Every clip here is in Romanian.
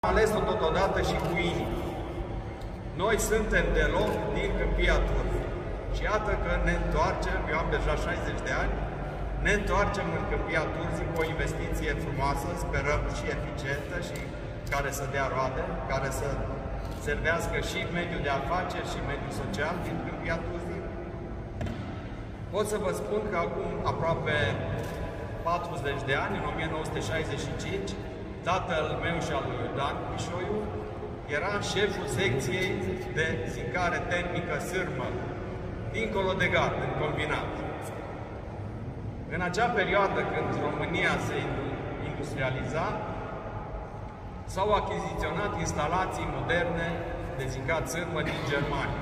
ales-o totodată și cu inima. Noi suntem deloc din Câmpia Turzi. Și iată că ne întoarcem, eu am deja 60 de ani, ne întoarcem în Câmpia Turzi cu o investiție frumoasă, sperăm și eficientă și care să dea roade, care să servească și mediul de afaceri și mediul social din Câmpia Turzi. Pot să vă spun că acum aproape 40 de ani, în 1965, tatăl meu și al lui Dan Pișoiu era șeful secției de zicare termică Sârmă, dincolo de gard, în combinat. În acea perioadă, când România se industrializa, s-au achiziționat instalații moderne de zicat Sârmă din Germania.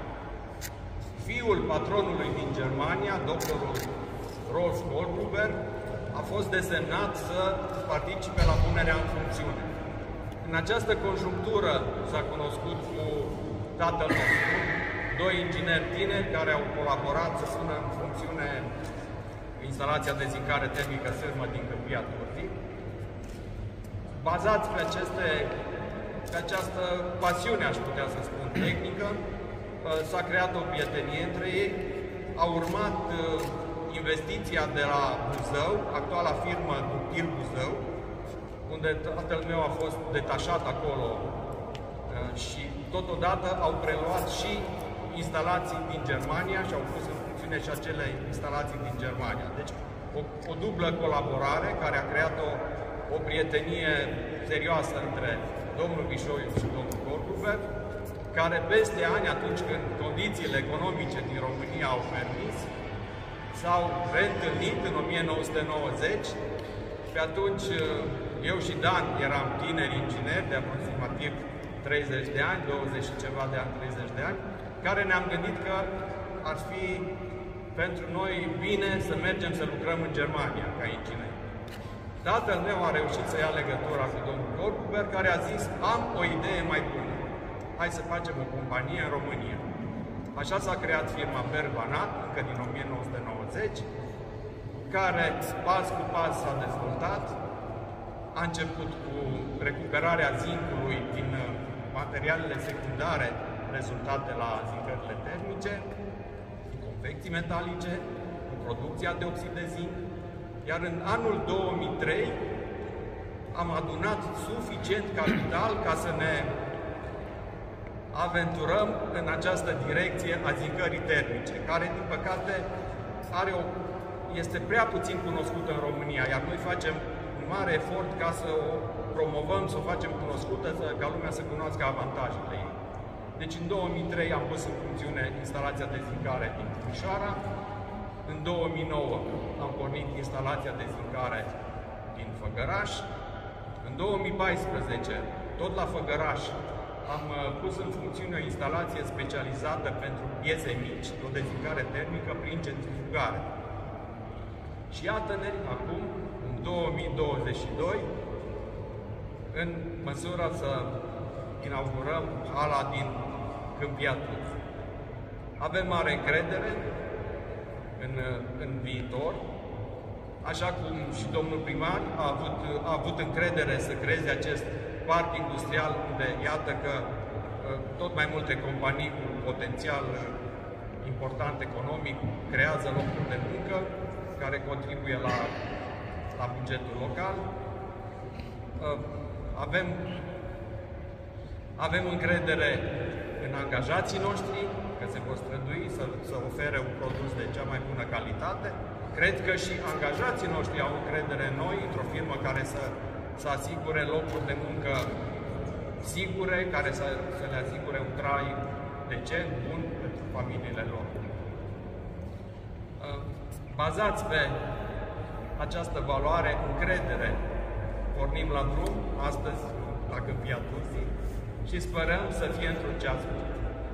Fiul patronului din Germania, doctorul Rolf Goldgruber, a fost desemnat să participe la punerea în funcțiune. În această conjunctură s-a cunoscut cu tatăl nostru, doi ingineri tineri care au colaborat să pună în funcțiune instalația de zicare termică Sârmă din Câmpia Turzi. Bazați pe această pasiune, aș putea să spun, tehnică, s-a creat o prietenie între ei, a urmat investiția de la Buzău, actuala firmă Ductil Buzău, unde tatăl meu a fost detașat acolo și totodată au preluat și instalații din Germania și au pus în funcțiune și acele instalații din Germania. Deci o dublă colaborare care a creat o prietenie serioasă între domnul Pișoiu și domnul Goldgruber, care peste ani, atunci când condițiile economice din România au permis, s-au reîntâlnit în 1990. Pe atunci eu și Dan eram tineri ingineri de aproximativ 30 de ani, 20 și ceva de ani, 30 de ani, care ne-am gândit că ar fi pentru noi bine să mergem să lucrăm în Germania ca ingineri. Tatăl meu a reușit să ia legătura cu domnul Goldgruber, care a zis: am o idee mai bună. Hai să facem o companie în România. Așa s-a creat firma Berbanat, încă din 1990, care pas cu pas s-a dezvoltat. A început cu recuperarea zincului din materialele secundare rezultate la zicările termice, confecții metalice, cu producția de oxid de zinc, iar în anul 2003 am adunat suficient capital ca să ne aventurăm în această direcție a zicării termice, care, din păcate, este prea puțin cunoscută în România, iar noi facem un mare efort ca să o promovăm, să o facem cunoscută, ca lumea să cunoască avantajele ei. Deci, în 2003 am pus în funcțiune instalația de zicare din Timișoara, în 2009 am pornit instalația de zicare din Făgăraș, în 2014, tot la Făgăraș, am pus în funcțiune o instalație specializată pentru piese mici, o dezicare termică prin centrifugare. Și iată-ne acum, în 2022, în măsură să inaugurăm hala din Câmpia Turzi. Avem mare încredere în viitor, așa cum și domnul primar a avut încredere să creeze acest parc industrial, unde iată că tot mai multe companii cu potențial important economic creează locuri de muncă care contribuie la bugetul local. Avem încredere în angajații noștri, că se vor strădui să ofere un produs de cea mai bună calitate. Cred că și angajații noștri au încredere în noi, într-o firmă care să asigure locuri de muncă sigure, care să le asigure un trai decent, bun pentru familiile lor. Bazați pe această valoare, încredere, pornim la drum astăzi la Câmpia Turzi și sperăm să fie într-un ceas bun.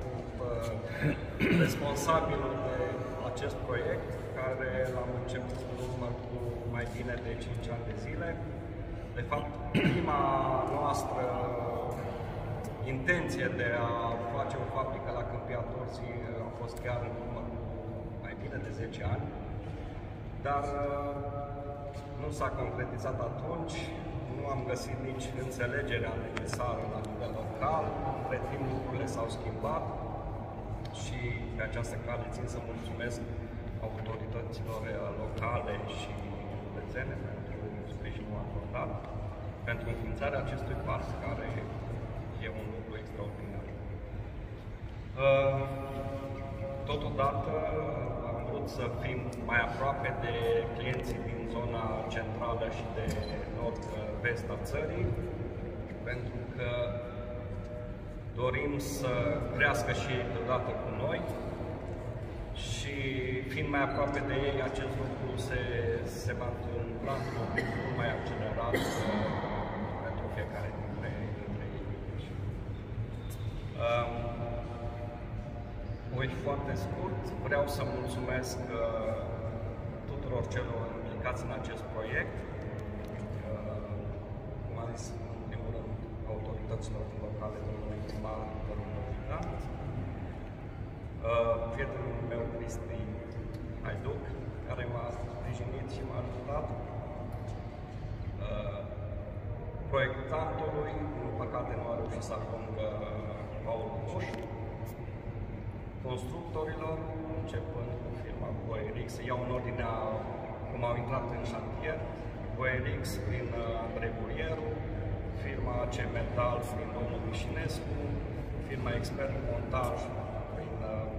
Responsabilul de acest proiect, care l-am început în urmă cu mai bine de 5 ani de zile. De fapt, prima noastră intenție de a face o fabrică la Câmpia Turzi a fost chiar în urmă cu mai bine de 10 ani, dar nu s-a concretizat atunci, nu am găsit nici înțelegerea necesară la nivel local. Între timp lucrurile s-au schimbat și pe această cale țin să mulțumesc autorităților locale și județene pentru sprijinul acordat, pentru înființarea acestui parc, care e un lucru extraordinar. Totodată am vrut să fim mai aproape de clienții din zona centrală și de nord-vest a țării, pentru că dorim să crească și ei deodată cu noi și fiind mai aproape de ei, acest lucru se va întâmpla mult mai accelerat pentru fiecare dintre ei. Voi foarte scurt, vreau să mulțumesc tuturor celor implicați în acest proiect, cum am zis, în primul rând, autorităților locale, domnului primar, domnul Vita, prietenul meu, Cristi Haiduc, care m-a sprijinit și m-a ajutat, proiectantului, din păcate nu a reușit să ajungă Paul Muș, constructorilor, începând cu firma Boerix, iau în ordinea cum au intrat în șantier, Boerix prin Andrei Burieru, firma AC Metal prin domnul Mișinescu, firma Expert Montaj prin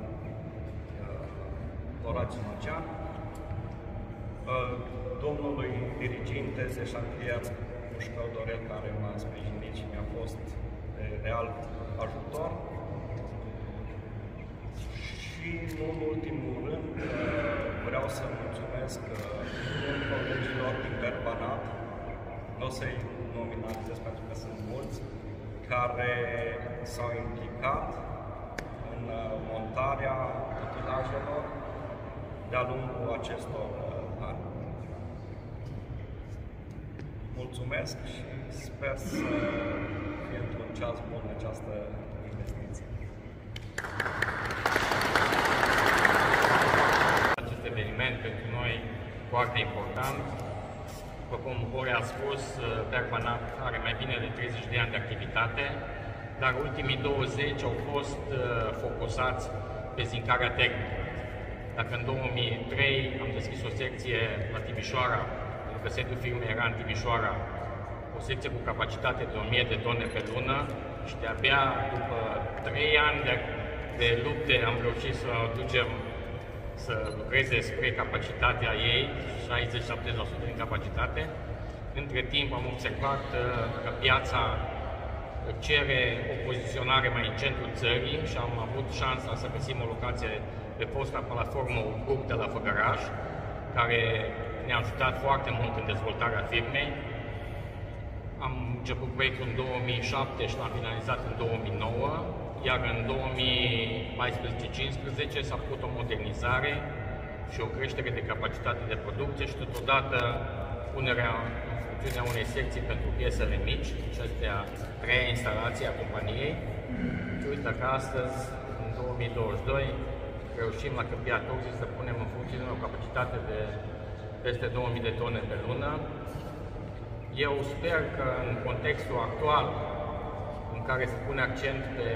Horațiu Măcean, domnului diriginte de șantier Mușcău Dorel, care m-a sprijinit și mi-a fost de real ajutor. Și, nu în ultimul rând, vreau să mulțumesc colegilor din Verbanat, nu o să-i nominalizez pentru că sunt mulți, care s-au implicat în montarea utilajelor de-a lungul acestor ani. Mulțumesc și sper să fie într-un ceas bun această investiție. Acest eveniment pentru noi foarte important. După cum Bore a spus, Verbanat are mai bine de 30 de ani de activitate, dar ultimii 20 au fost focusați pe zincarea tehnică. Dacă în 2003 am deschis o secție la Timișoara, pentru că sediul firmei era în Timișoara, o secție cu capacitate de 1000 de tone pe lună și de-abia după 3 ani de lupte am reușit să ducem să lucreze spre capacitatea ei, 60-70% din capacitate. Între timp am observat că piața cere o poziționare mai în centrul țării și am avut șansa să găsim o locație pe fosta platformă Grup de la Făgăraș, care ne-a ajutat foarte mult în dezvoltarea firmei. Am început proiectul în 2007 și l-am finalizat în 2009, iar în 2014-2015 s-a făcut o modernizare și o creștere de capacitate de producție și totodată punerea în funcțiune a unei secții pentru piesele mici, și astea 3 instalații a companiei. Și uite că astăzi, în 2022, reușim la Câmpia Turzii să punem în funcțiune o capacitate de peste 2000 de tone pe lună. Eu sper că în contextul actual, în care se pune accent pe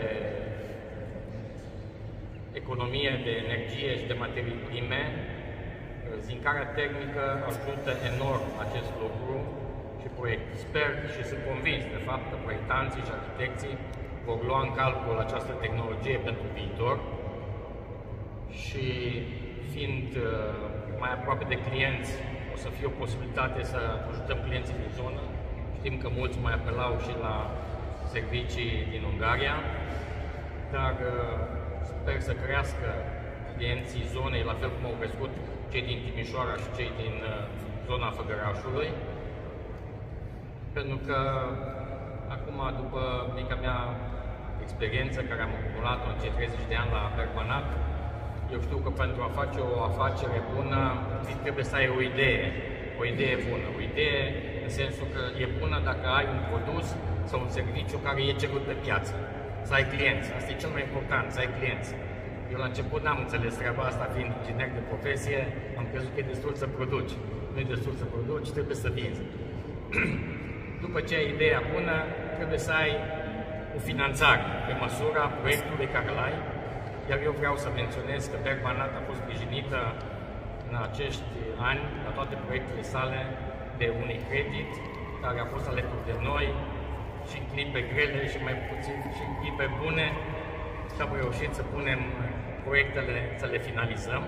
economie de energie și de materii prime, zincarea termică ajută enorm acest lucru și sper și sunt convins de fapt că proiectanții și arhitecții vor lua în calcul această tehnologie pentru viitor și fiind mai aproape de clienți, o să fie o posibilitate să ajutăm clienții din zonă. Știm că mulți mai apelau și la servicii din Ungaria, dar sper să crească clienții zonei, la fel cum au crescut cei din Timișoara și cei din zona Făgărașului, pentru că acum, după mica mea experiență care am acumulat-o în cei 30 de ani la Verbanat, eu știu că pentru a face o afacere bună, trebuie să ai o idee bună. O idee în sensul că e bună dacă ai un produs sau un serviciu care e cerut pe piață. Să ai clienți. Asta e cel mai important, să ai clienți. Eu la început n-am înțeles treaba asta, fiind inginer de profesie, am crezut că e destul să produci. Nu e destul să produci, trebuie să vinzi. după ce ai ideea bună, trebuie să ai o finanțare pe măsura proiectului care îl ai. Iar eu vreau să menționez că Bergmanat a fost sprijinită în acești ani, la toate proiectele sale, de Unicredit, care a fost alături de noi și în clipe grele și mai puțin și în clipe bune și am reușit să punem proiectele, să le finalizăm.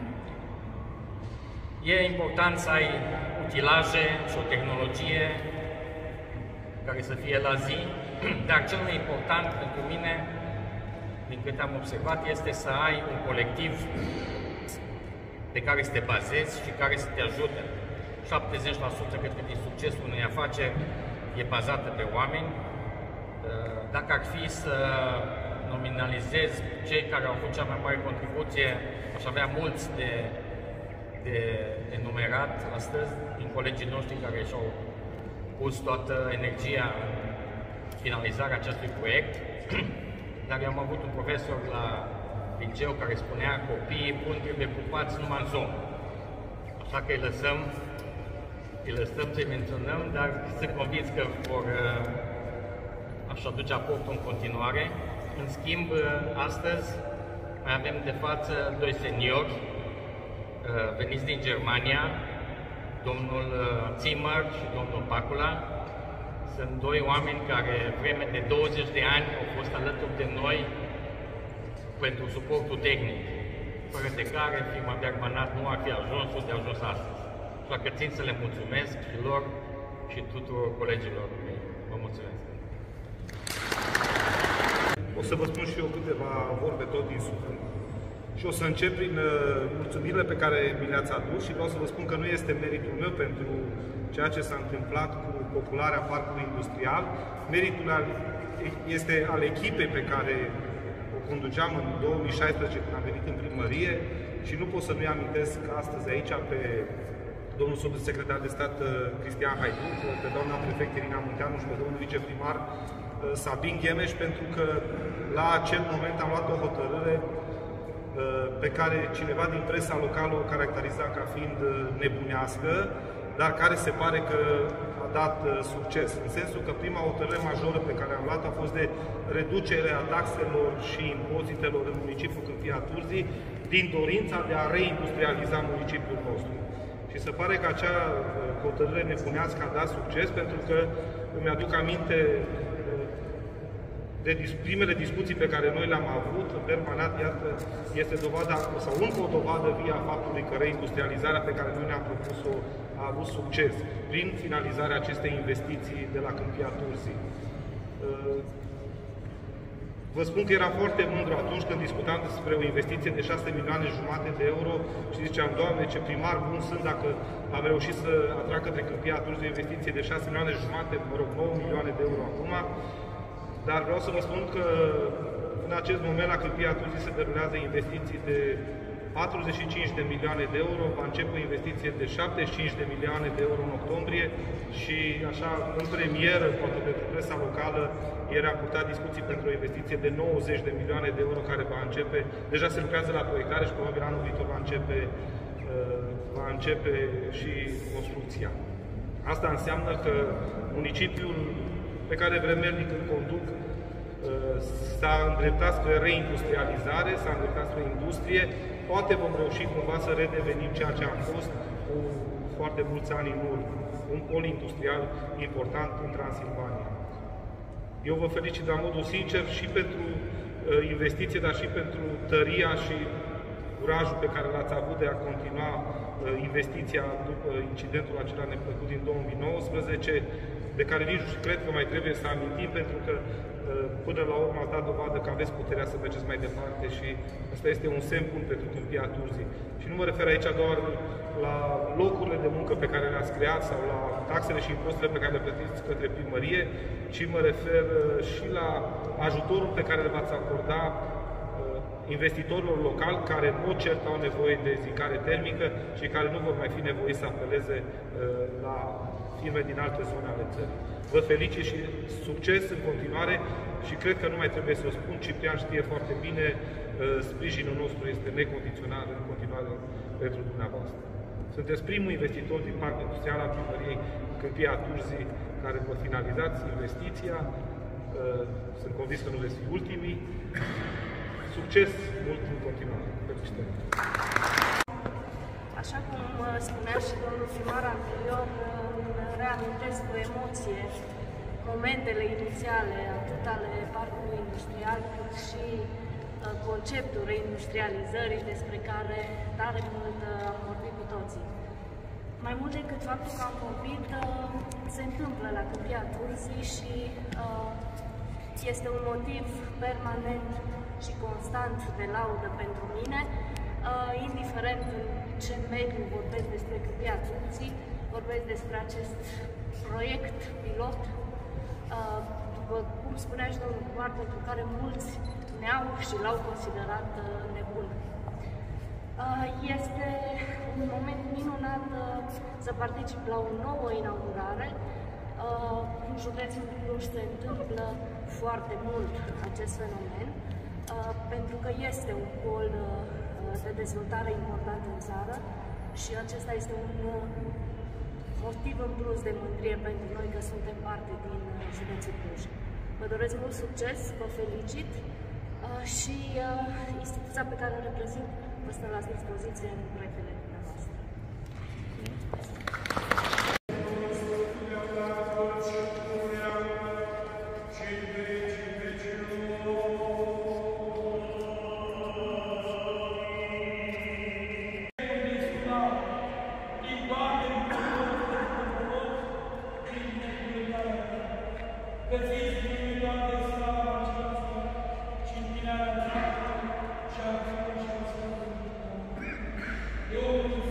E important să ai utilaje și o tehnologie care să fie la zi, dar cel mai important pentru mine, din câte am observat, este să ai un colectiv pe care să te bazezi și care să te ajute. 70% cred că din succesul unei afaceri e bazată pe oameni. Dacă ar fi să nominalizez cei care au avut cea mai mare contribuție, aș avea mulți de enumerat astăzi din colegii noștri care și-au pus toată energia în finalizarea acestui proiect. Dar eu am avut un profesor la liceu care spunea că copiii buni trebuie pupați numai în zonă. Așa că îi lăsăm să-i menționăm, dar sunt convins că vor așa aduce aportul în continuare. În schimb, astăzi mai avem de față doi seniori veniți din Germania, domnul Zimmer și domnul Pacula. Sunt doi oameni care vreme de 20 de ani au fost alături de noi pentru suportul tehnic, fără de care firma Bergmanat nu ar fi ajuns unde a ajuns astăzi. Așa că țin să le mulțumesc și lor și tuturor colegilor mei. Vă mulțumesc! O să vă spun și eu câteva vorbe tot din suflet. Și o să încep prin mulțumirile pe care mi le-ați adus și vreau să vă spun că nu este meritul meu pentru ceea ce s-a întâmplat cu popularea parcului industrial. Meritul este al echipei pe care o conduceam în 2016 când am venit în primărie și nu pot să nu-i amintesc astăzi aici pe domnul subsecretar de stat Cristian Haiduc, pe doamna prefect Irina Munteanu și pe domnul viceprimar Sabin Ghemeș, pentru că la acel moment am luat o hotărâre pe care cineva din presa locală o caracteriza ca fiind nebunească, dar care se pare că a dat succes. În sensul că prima hotărâre majoră pe care am luat a fost de reducere a taxelor și impozitelor în municipiul Câmpia Turzii, din dorința de a reindustrializa municipiul nostru. Și se pare că acea hotărâre nebunească a dat succes, pentru că îmi aduc aminte de primele discuții pe care noi le-am avut. Bergmanat, iată, este dovada, sau încă o dovadă vie a faptului că reindustrializarea pe care noi ne-am propus-o a avut succes prin finalizarea acestei investiții de la Câmpia Turzii. Vă spun că eram foarte mândru atunci când discutam despre o investiție de 6,5 milioane de euro și ziceam, Doamne, ce primar bun sunt dacă am reușit să atrag către Câmpia Turzii o investiție de 6,5 milioane, mă rog, 9 milioane de euro acum. Dar vreau să vă spun că în acest moment la Câmpia Turzii se derulează investiții de 45 de milioane de euro, va începe o investiție de 75 de milioane de euro în octombrie și așa, în premieră, poate pentru presa locală, ieri am purtat discuții pentru o investiție de 90 de milioane de euro care va începe, deja se lucrează la proiectare și probabil anul viitor va începe și construcția. Asta înseamnă că municipiul pe care vremelnic îl conduc s-a îndreptat spre reindustrializare, s-a îndreptat spre industrie. Poate vom reuși cumva să redevenim ceea ce am fost cu foarte mulți ani în urmă, un pol industrial important în Transilvania. Eu vă felicit la modul sincer și pentru investiție, dar și pentru tăria și curajul pe care l-ați avut de a continua investiția după incidentul acela neplăcut din 2019, de care nici nu cred că mai trebuie să amintim, pentru că până la urmă ați dat dovadă că aveți puterea să mergeți mai departe și asta este un semn bun pentru Câmpia Turzii. Și nu mă refer aici doar la locurile de muncă pe care le-ați creat sau la taxele și impozitele pe care le plătiți către primărie, ci mă refer și la ajutorul pe care le v-ați acorda investitorilor locali care în mod cert au nevoie de zicare termică și care nu vor mai fi nevoiți să apeleze la firme din alte zone ale țării. Vă felicit și succes în continuare și cred că nu mai trebuie să o spun, Ciprian știe foarte bine, sprijinul nostru este necondiționat în continuare pentru dumneavoastră. Sunteți primul investitor din parcul industrial al primăriei Câmpia Turzii care vă finalizați investiția. Sunt convins că nu veți fi ultimii. Succes mult în continuare. Felicitări! Așa cum spunea și domnul primar anterior, reamintesc cu emoție momentele inițiale, atât ale parcului industrial, cât și conceptul reindustrializării despre care tare mult am vorbit cu toții. Mai mult decât faptul că am vorbit, se întâmplă la Câmpia Turzii și este un motiv permanent și constant de laudă pentru mine, indiferent în ce mediu vorbesc despre Câmpia Turzii, vorbesc despre acest proiect pilot, după cum spunea și domnul primar, pentru care mulți ne-au și l-au considerat nebun. Este un moment minunat să particip la o nouă inaugurare. În județul Cluj se întâmplă foarte mult acest fenomen, pentru că este un pol de dezvoltare important în țară și acesta este un motiv în plus de mândrie pentru noi că suntem parte din județul Cluj. Vă doresc mult succes, vă felicit și instituția pe care o reprezint vă stă la dispoziție în proiectele dumneavoastră. Eu